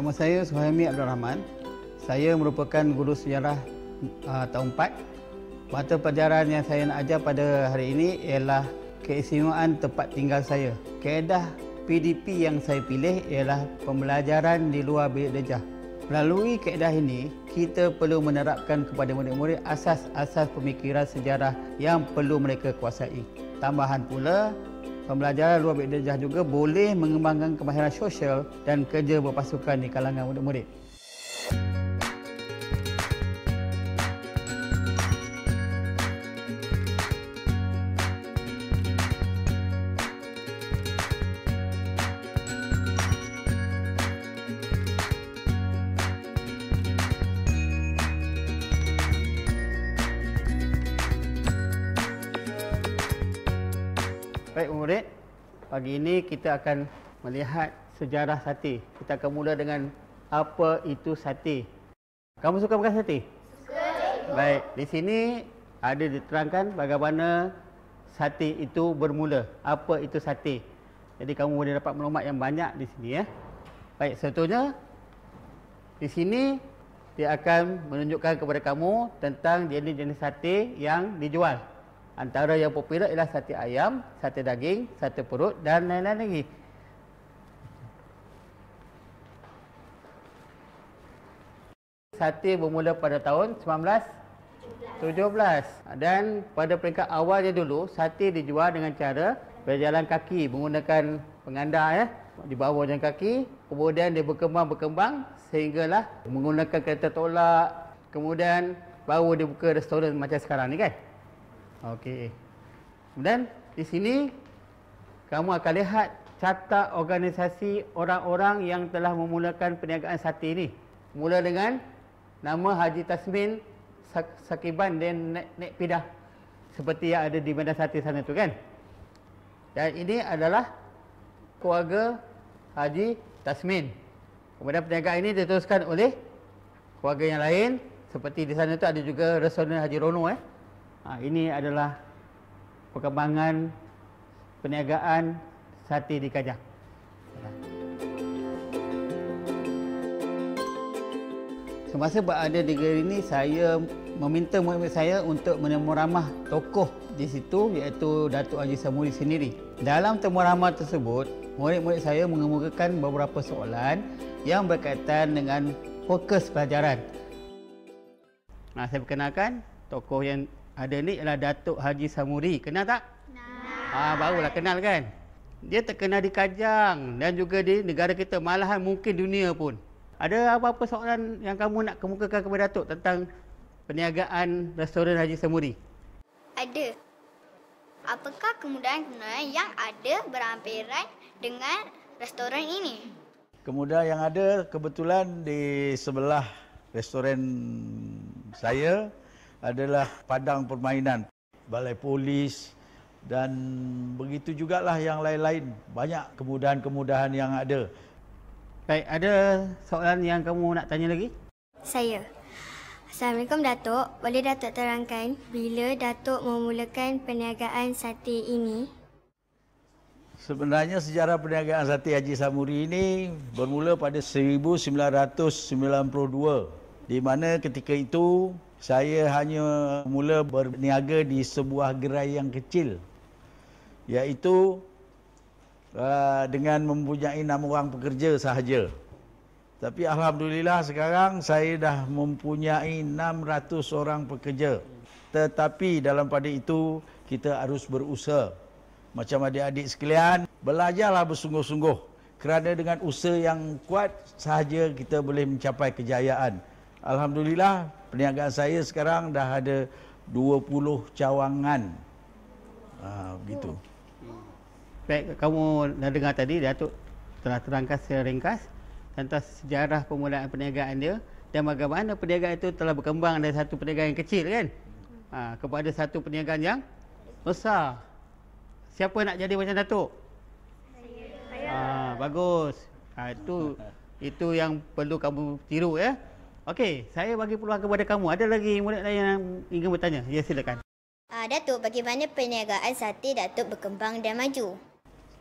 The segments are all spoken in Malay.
Nama saya Suhaimi Abdul Rahman. Saya merupakan guru sejarah tahun 4. Mata pelajaran yang saya nak ajar pada hari ini ialah keistimewaan tempat tinggal saya. Kaedah PDP yang saya pilih ialah pembelajaran di luar bilik darjah. Melalui kaedah ini, kita perlu menerapkan kepada murid-murid asas-asas pemikiran sejarah yang perlu mereka kuasai. Tambahan pula, pembelajaran luar bilik darjah juga boleh mengembangkan kemahiran sosial dan kerja berpasukan di kalangan murid-murid. Baik murid, pagi ini kita akan melihat sejarah sate. Kita akan mula dengan apa itu sate. Kamu suka makan sate? Suka. Baik, di sini ada diterangkan bagaimana sate itu bermula. Apa itu sate? Jadi kamu boleh dapat maklumat yang banyak di sini ya. Baik, contohnya di sini dia akan menunjukkan kepada kamu tentang jenis-jenis sate yang dijual. Antara yang popular ialah sate ayam, sate daging, sate perut dan lain-lain lagi. Sate bermula pada tahun 1917 dan pada peringkat awalnya dulu sate dijual dengan cara berjalan kaki menggunakan penganda ya, di bawah jalan kaki. Kemudian dia berkembang sehinggalah menggunakan kereta tolak. Kemudian baru dia buka restoran macam sekarang ni kan. Okey. Kemudian di sini kamu akan lihat carta organisasi orang-orang yang telah memulakan perniagaan sate ini. Mula dengan nama Haji Tasmin Sakiban dan Nek Pidah. Seperti yang ada di bandar sate sana tu kan. Dan ini adalah keluarga Haji Tasmin. Kemudian perniagaan ini diteruskan oleh keluarga yang lain. Seperti di sana tu ada juga restoran Haji Rono ini adalah perkembangan perniagaan sate di Kajang. Semasa berada di negeri ini, saya meminta murid-murid saya untuk menemu ramah tokoh di situ iaitu Datuk Haji Samuri sendiri. Dalam temu ramah tersebut, murid-murid saya mengemukakan beberapa soalan yang berkaitan dengan fokus pelajaran. Saya perkenalkan tokoh yang ada ni adalah Datuk Haji Samuri. Kenal tak? Kenal. Barulah kenal kan? Dia terkenal di Kajang dan juga di negara kita, malahan mungkin dunia pun. Ada apa-apa soalan yang kamu nak kemukakan kepada Datuk tentang perniagaan restoran Haji Samuri? Ada. Apakah kemudahan-kemudahan yang ada berhampiran dengan restoran ini? Kemudahan yang ada kebetulan di sebelah restoran saya adalah padang permainan, balai polis dan begitu jugalah yang lain-lain. Banyak kemudahan-kemudahan yang ada. Baik, ada soalan yang kamu nak tanya lagi? Saya. Assalamualaikum Datuk. Boleh Datuk terangkan bila Datuk memulakan perniagaan sate ini? Sebenarnya sejarah perniagaan sate Haji Samuri ini bermula pada 1992, di mana ketika itu saya hanya mula berniaga di sebuah gerai yang kecil, iaitu dengan mempunyai 6 orang pekerja sahaja. Tapi alhamdulillah sekarang saya dah mempunyai 600 orang pekerja. Tetapi dalam pada itu kita harus berusaha. Macam adik-adik sekalian, belajarlah bersungguh-sungguh. Kerana dengan usaha yang kuat sahaja kita boleh mencapai kejayaan. Alhamdulillah, perniagaan saya sekarang dah ada 20 cawangan. Begitu. Baik, kamu dah dengar tadi Datuk telah terangkan secara ringkas tentang sejarah permulaan perniagaan dia dan bagaimana perniagaan itu telah berkembang dari satu perniagaan yang kecil kan kepada satu perniagaan yang besar. Siapa nak jadi macam Datuk? Saya. Bagus. Itu yang perlu kamu tiru ya. Okey, saya bagi peluang kepada kamu. Ada lagi murid lain yang ingin bertanya? Ya, silakan. Datuk, bagaimana perniagaan sate Datuk berkembang dan maju?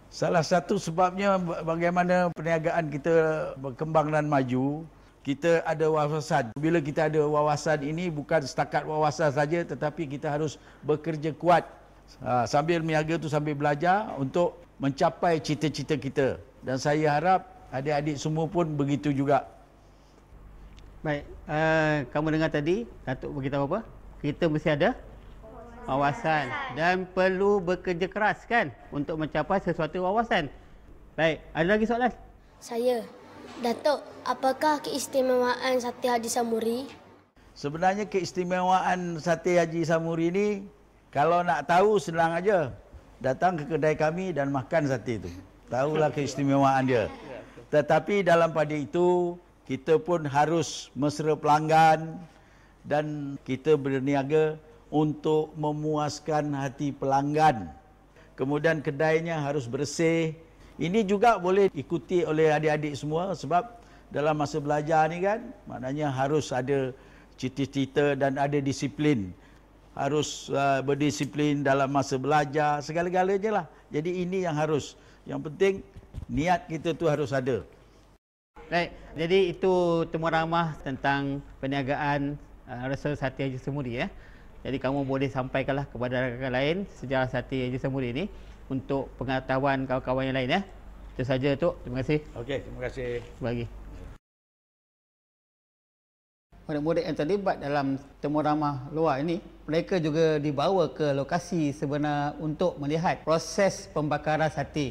Salah satu sebabnya bagaimana perniagaan kita berkembang dan maju, kita ada wawasan. Bila kita ada wawasan ini bukan setakat wawasan saja, tetapi kita harus bekerja kuat sambil berniaga tu sambil belajar untuk mencapai cita-cita kita. Dan saya harap adik-adik semua pun begitu juga. Baik, kamu dengar tadi Datuk beritahu apa? Kita mesti ada wawasan dan perlu bekerja keras kan untuk mencapai sesuatu wawasan. Baik, ada lagi soalan? Saya, Datuk, apakah keistimewaan sate Haji Samuri? Sebenarnya keistimewaan sate Haji Samuri ni, kalau nak tahu senang aja. Datang ke kedai kami dan makan sate itu. Tahulah keistimewaan dia. Tetapi dalam pada itu, kita pun harus mesra pelanggan dan kita berniaga untuk memuaskan hati pelanggan. Kemudian kedainya harus bersih. Ini juga boleh ikuti oleh adik-adik semua sebab dalam masa belajar ni kan, maknanya harus ada cita-cita dan ada disiplin. Harus berdisiplin dalam masa belajar, segala-galanya lah. Jadi ini yang harus. Yang penting niat kita tu harus ada. Baik, jadi itu temu ramah tentang perniagaan Resort Sate Haji Samuri ya. Jadi kamu boleh sampaikanlah kepada rakan-rakan lain sejarah Sate Haji Samuri ini untuk pengetahuan kawan-kawan yang lain ya. Itu saja Tok. Terima kasih. Okey, terima kasih. Bagi. Murid-murid yang terlibat dalam temu ramah luar ini, mereka juga dibawa ke lokasi sebenar untuk melihat proses pembakaran sate.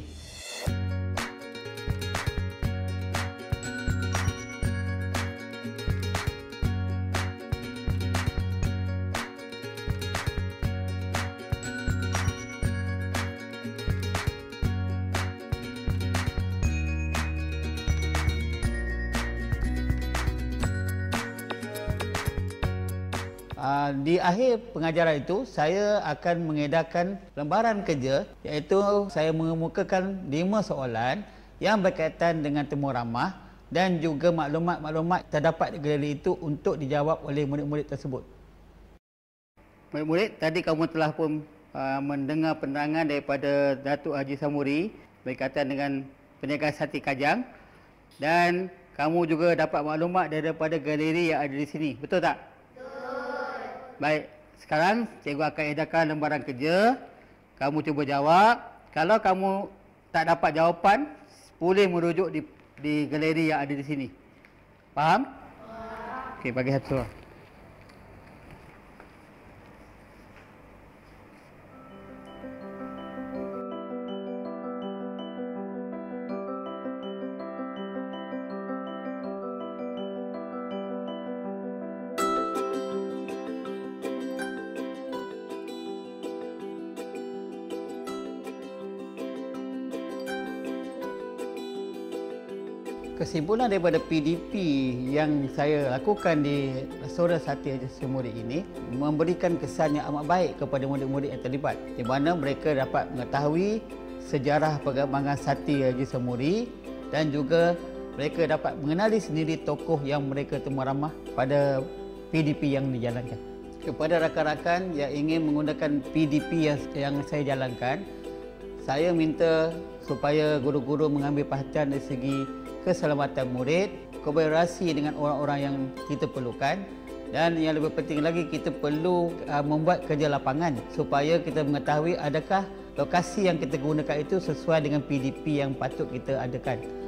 Di akhir pengajaran itu, saya akan mengedarkan lembaran kerja iaitu saya mengemukakan 5 soalan yang berkaitan dengan temu ramah dan juga maklumat-maklumat terdapat di galeri itu untuk dijawab oleh murid-murid tersebut. Murid-murid, tadi kamu telah pun mendengar penerangan daripada Datuk Haji Samuri berkaitan dengan perniagaan sate kajang dan kamu juga dapat maklumat daripada galeri yang ada di sini. Betul tak? Baik, sekarang cikgu akan edarkan lembaran kerja. Kamu cuba jawab. Kalau kamu tak dapat jawapan, boleh merujuk di galeri yang ada di sini. Faham? Okey, bagi satu soal. Kesimpulan daripada PDP yang saya lakukan di Restoran Sate Haji Samuri ini memberikan kesan yang amat baik kepada murid-murid yang terlibat, di mana mereka dapat mengetahui sejarah perkembangan Sate Haji Samuri dan juga mereka dapat mengenali sendiri tokoh yang mereka temu ramah pada PDP yang dijalankan. Kepada rakan-rakan yang ingin menggunakan PDP yang saya jalankan, saya minta supaya guru-guru mengambil perhatian dari segi keselamatan murid, kolaborasi dengan orang-orang yang kita perlukan dan yang lebih penting lagi kita perlu membuat kerja lapangan supaya kita mengetahui adakah lokasi yang kita gunakan itu sesuai dengan PDP yang patut kita adakan.